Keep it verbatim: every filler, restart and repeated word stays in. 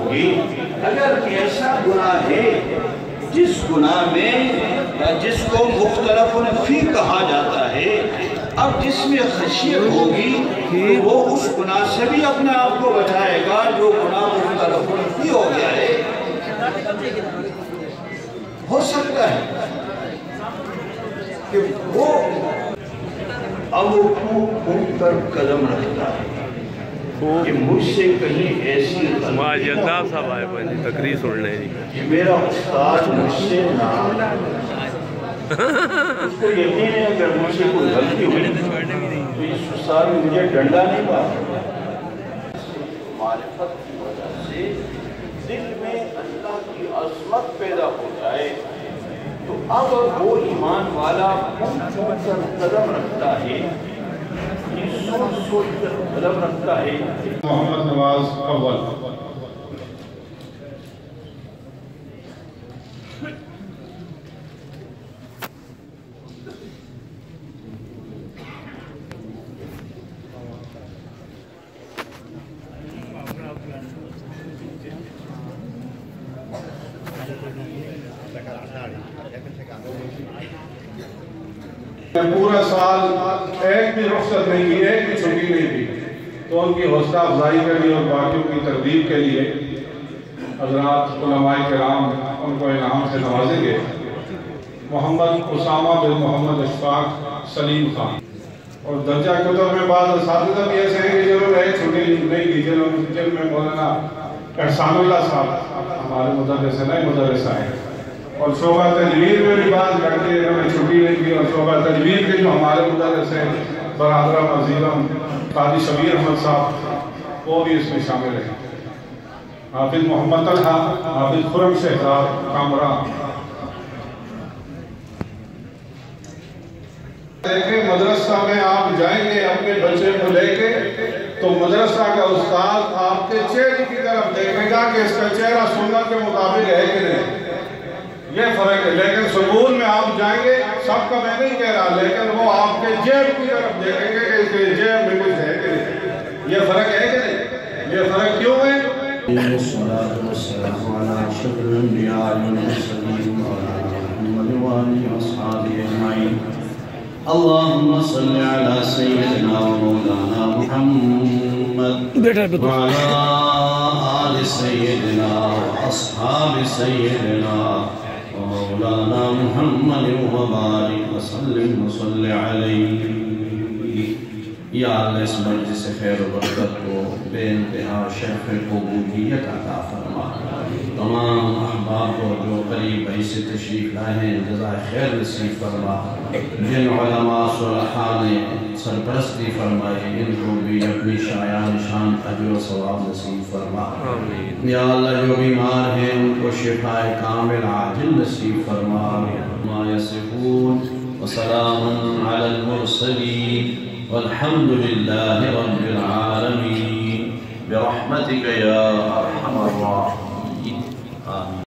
ہوگی. اگر ایسا گناہ ہے جس گناہ میں جس کو مختلف فی کہا جاتا ہے، اب جس میں خشیت ہوگی تو وہ اس گناہ سے بھی اپنے آپ کو بچائے گا جو گناہ مختلف فی ہو گیا ہے. ہو سکتا ہے کہ وہ اب اٹھ کر قدم رکھتا ہے کہ مجھ سے کہیں ایسی جلدہ صاحب آئے بھائی تقریر سننے کہ میرا استاد مجھ سے نہ اس کو یقین ہے اگر مجھ سے کوئی غلطی ہوئی تو اس استاد میں مجھے ڈنڈا نہیں پاتا. معرفت کی وجہ سے دل میں اللہ کی عظمت پیدا ہو جائے تو اب وہ ایمان والا قدم رکھتا ہے، سوچ سوچ کر قدم رکھتا ہے. محمد نواز اول. پورا سال ایک بھی رخصت نہیں کی، ایک بھی چھٹی نہیں کی، تو ان کی حوصلہ افزائی کے لیے اور باقیوں کی ترغیب کے لیے حضرات علماء کرام ان کو انعام سے نوازیں گے. محمد اسامہ بن محمد اشفاق سلیم خان. اور درجہ کتب میں بعض اساتذہ بھی ایسے ہیں کہ جنہوں نے ایک چھٹی نہیں کی، جن میں مولانا احسان اللہ صاحب ہمارے مدرس نئے مدرس آئے، اور شعبہ تجوید میں بھی بعض لڑکے انہوں نے چھٹی نہیں کی، اور شعبہ تجوید کے جو ہمارے مدرس ہیں برادرم عزیزم قاضی شبیر احمد صاحب وہ بھی اس میں شامل ہیں. حافظ محمد طلحہ، حافظ خرم شہزاد کامران. دیکھیں مدرسہ میں آپ جائیں گے اپنے بچے کو لے کے تو مدرسہ کا استاد آپ کے چہرے کی طرف دیکھے گا کہ اس کا چہرہ سنت کے مطابق ہے کہ نہیں. یہ فرق ہے. لیکن سکول میں آپ جائیں گے، سب کا میں نہیں کہہ رہا، لیکن وہ آپ کے جیب کی طرف دیکھیں گے کہ اس کے جیب میں کچھ ہے کہ نہیں. یہ فرق ہے کہ نہیں؟ یہ فرق کیوں ہے؟ الصلاة والسلام على أشرف الأنبياء والمرسلين وعلى محمد وآله وأصحابه أجمعين. اللهم صل على سيدنا ومولانا محمد وعلى آل سيدنا وأصحاب سيدنا ومولانا محمد وبارك وسلم وصل عليه. یا اللہ اس مجلس خیر و برکت کو بے انتہا شرف قبولیت عطا فرما. تمام احباب کو جو قریب بھائی سے تشریف لائے ہیں جزائے خیر نصیب فرما. جن علماء صلحاء نے سرپرستی فرمائی ان کو بھی اپنی شایان شان اجر و ثواب نصیب فرما. یا اللہ جو بیمار ہیں ان کو شفاء کامل عاجل نصیب فرما. ما یصفون وسلام علی المرسلین والحمد لله رب العالمين برحمتك يا أرحم الراحمين.